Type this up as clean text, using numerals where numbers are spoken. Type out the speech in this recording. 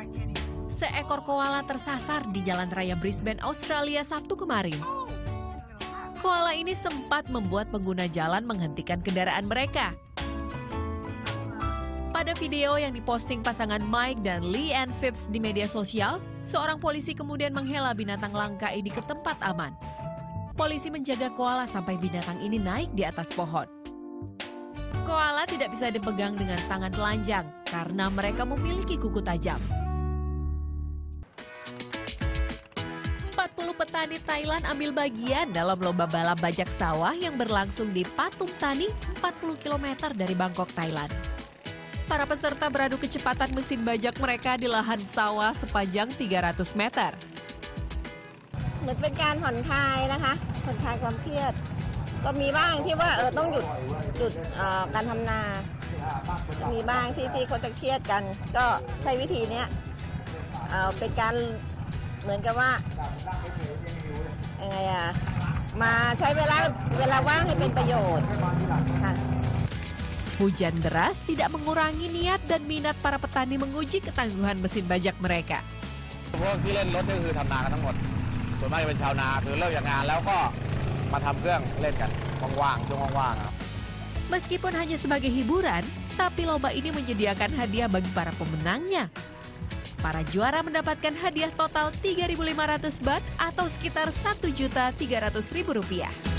Seekor koala tersasar di jalan raya Brisbane, Australia Sabtu kemarin. Koala ini sempat membuat pengguna jalan menghentikan kendaraan mereka. Pada video yang diposting pasangan Mike dan Leanne Phipps di media sosial, seorang polisi kemudian menghela binatang langka ini ke tempat aman. Polisi menjaga koala sampai binatang ini naik di atas pohon. Koala tidak bisa dipegang dengan tangan telanjang karena mereka memiliki kuku tajam. 40 petani Thailand ambil bagian dalam lomba balap bajak sawah yang berlangsung di Pathum Thani, 40 km dari Bangkok, Thailand. Para peserta beradu kecepatan mesin bajak mereka di lahan sawah sepanjang 300 meter. เหมือนเป็นการผ่อนคลายนะคะผ่อนคลายความเครียดก็มีบ้างที่ว่าต้องหยุดการทำนามีบ้างที่เขาจะเครียดกันก็ใช้วิธีนี้เป็นการเหมือนกับว่ายังไงมาใช้เวลาว่างให้เป็นประโยชน์ค่ะ Hujan deras tidak mengurangi niat dan minat para petani menguji ketangguhan mesin bajak mereka. พวกที่เล่นรถก็คือทำนากันทั้งหมดส่วนมากจะเป็นชาวนาคือเลิกจากงานแล้วก็มาทำเครื่องเล่นกันว่างๆช่วงว่างๆครับ Meskipun hanya sebagai hiburan, tapi lomba ini menyediakan hadiah bagi para pemenangnya. Para juara mendapatkan hadiah total 3.500 baht atau sekitar Rp1.300.000.